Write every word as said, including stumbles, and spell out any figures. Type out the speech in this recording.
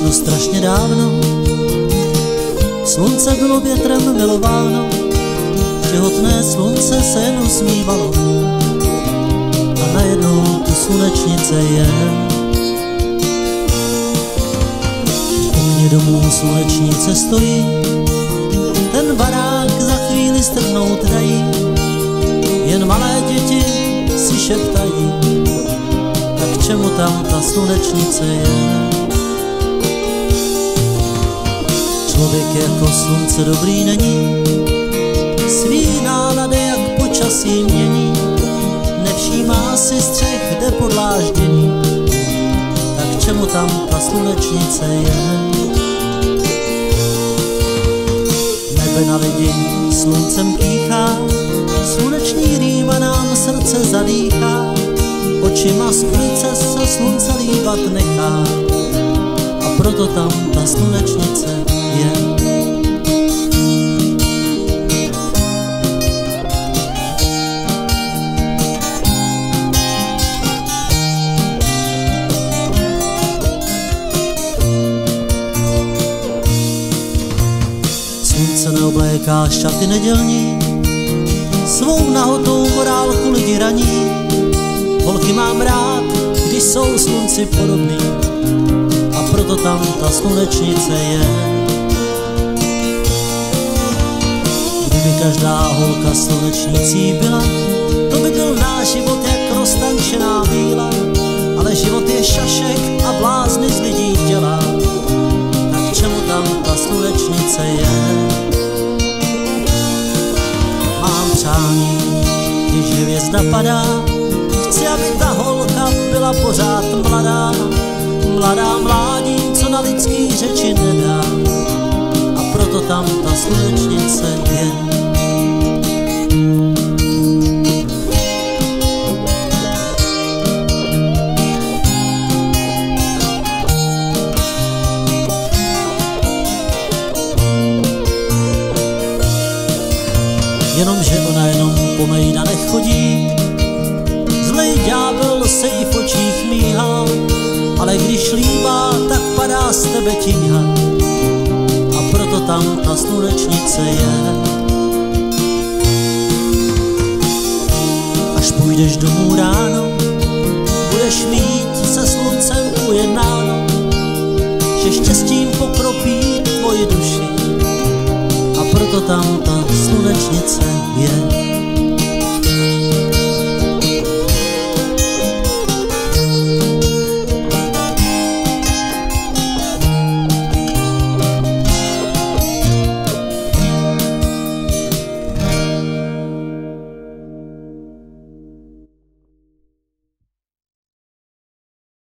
to strašně dávno, slunce bylo větrem milováno, těhotné slunce se jen usmívalo a najednou tu slunečnice je. V okně domů slunečnice stojí, ten barák za chvíli strhnout dají, jen malé děti si šeptají, tak k čemu tam ta slunečnice je. Člověk jako slunce dobrý není, svý nálady jak počasí mění, nevšímá si střech, jde podláždění, tak k čemu tam ta slunečnice je. Nebe na lidi sluncem píchá, sluneční rýma nám srdce zadýchá, očima z ulice se slunce líbat nechá a proto tam ta slunečnice je. Slunce neobléká šaty nedělní, svou nahotou morálku lidi raní. Holky mám rád, když jsou slunci podobný a proto tam ta slunečnice je. Kdyby každá holka slunečnicí byla, to by byl náš život jak roztančená víla, ale život je šašek a blázny z lidí dělá, tak k čemu tam ta slunečnice je. Mám přání, když hvězda padá, chci, aby ta holka byla pořád mladá, mladá mládí, co na lidský řeči nedá, a proto tam ta slunečnice je. Jenomže ona jenom po mejdanech chodí, zlej ďábel se jí v očích míhá, ale když líbá, tak padá z tebe tíha a proto tam ta slunečnice je. Až půjdeš domů ráno, budeš mít se sluncem ujednáno, že štěstím pokropí tvoji duši a proto tam ta slunečnice je.